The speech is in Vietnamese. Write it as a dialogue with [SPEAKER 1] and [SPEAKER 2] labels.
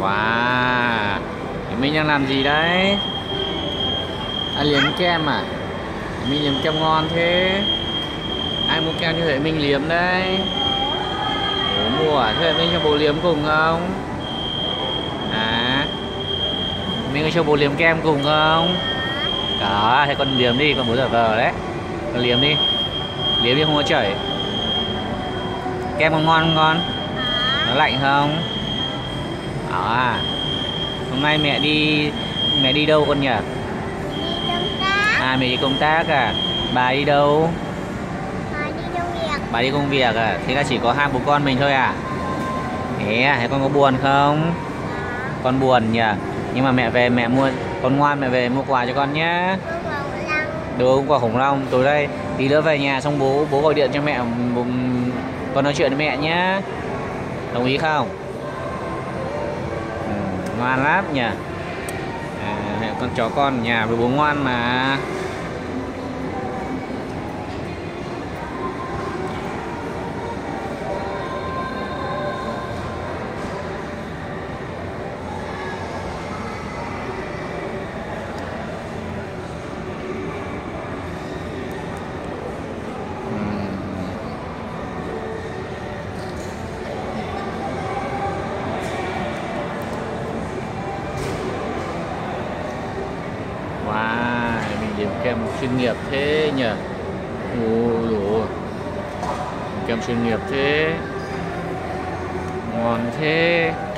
[SPEAKER 1] Wow, mình đang làm gì đấy? À, liếm kem à? Mình liếm kem ngon thế. Ai mua kem như vậy mình liếm đấy. Bố mua à? Thế mình cho bố liếm cùng không? À, mình có cho bố liếm kem cùng không? Có, thế con liếm đi, con bố giả vờ đấy. Con liếm đi. Liếm đi không có chảy. Kem còn ngon không con? Nó lạnh không? Đó à. Hôm nay mẹ đi đâu con nhỉ? À, mẹ đi công tác à? Bà đi đâu? Bà đi công việc à? Thế là chỉ có hai bố con mình thôi à? Thế à? Thế con có buồn không? Con buồn nhỉ? Nhưng mà mẹ về mẹ mua, con ngoan mẹ về mua quà cho con nhé. Đúng, quả khủng long. Tối đây tí nữa về nhà xong bố gọi điện cho mẹ, con nói chuyện với mẹ nhé. Đồng ý không? Ngoan lắm nhỉ. Con chó con ở nhà với bố ngoan mà. Wow, mình liếm kem chuyên nghiệp thế nhỉ. Ôi dồi, kem chuyên nghiệp thế, ngon thế.